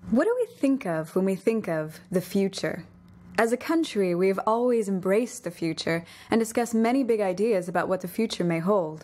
What do we think of when we think of the future? As a country, we have always embraced the future and discussed many big ideas about what the future may hold.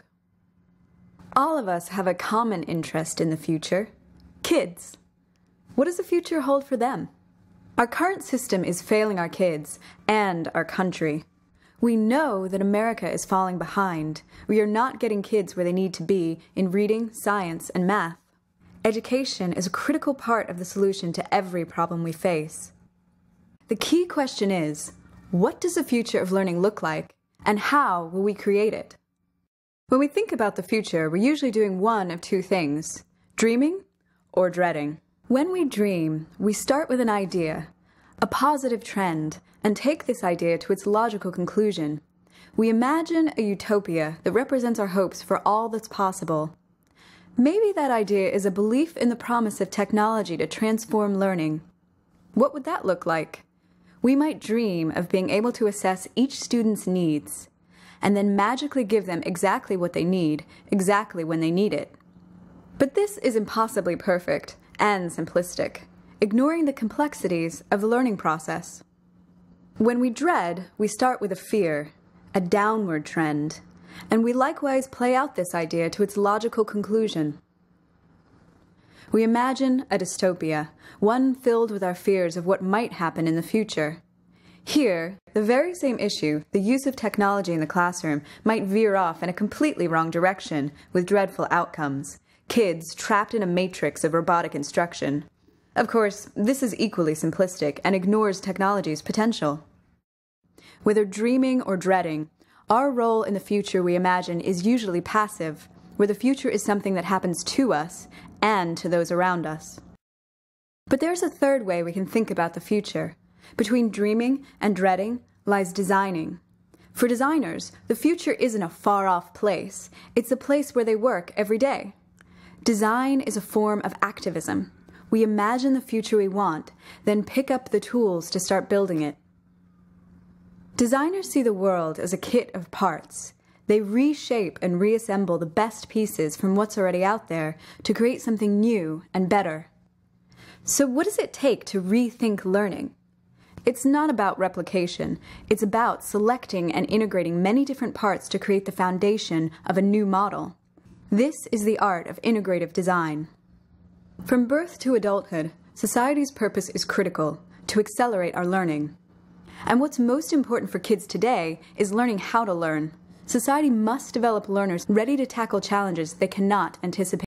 All of us have a common interest in the future: kids. What does the future hold for them? Our current system is failing our kids and our country. We know that America is falling behind. We are not getting kids where they need to be in reading, science, and math. Education is a critical part of the solution to every problem we face. The key question is, what does the future of learning look like, and how will we create it? When we think about the future, we're usually doing one of two things: dreaming or dreading. When we dream, we start with an idea, a positive trend, and take this idea to its logical conclusion. We imagine a utopia that represents our hopes for all that's possible. Maybe that idea is a belief in the promise of technology to transform learning. What would that look like? We might dream of being able to assess each student's needs, and then magically give them exactly what they need, exactly when they need it. But this is impossibly perfect and simplistic, ignoring the complexities of the learning process. When we dread, we start with a fear, a downward trend, and we likewise play out this idea to its logical conclusion. We imagine a dystopia, one filled with our fears of what might happen in the future. Here, the very same issue, the use of technology in the classroom, might veer off in a completely wrong direction with dreadful outcomes. Kids trapped in a matrix of robotic instruction. Of course, this is equally simplistic and ignores technology's potential. Whether dreaming or dreading, our role in the future we imagine is usually passive, where the future is something that happens to us and to those around us. But there's a third way we can think about the future. Between dreaming and dreading lies designing. For designers, the future isn't a far-off place. It's a place where they work every day. Design is a form of activism. We imagine the future we want, then pick up the tools to start building it. Designers see the world as a kit of parts. They reshape and reassemble the best pieces from what's already out there to create something new and better. So what does it take to rethink learning? It's not about replication. It's about selecting and integrating many different parts to create the foundation of a new model. This is the art of integrative design. From birth to adulthood, society's purpose is critical: to accelerate our learning. And what's most important for kids today is learning how to learn. Society must develop learners ready to tackle challenges they cannot anticipate.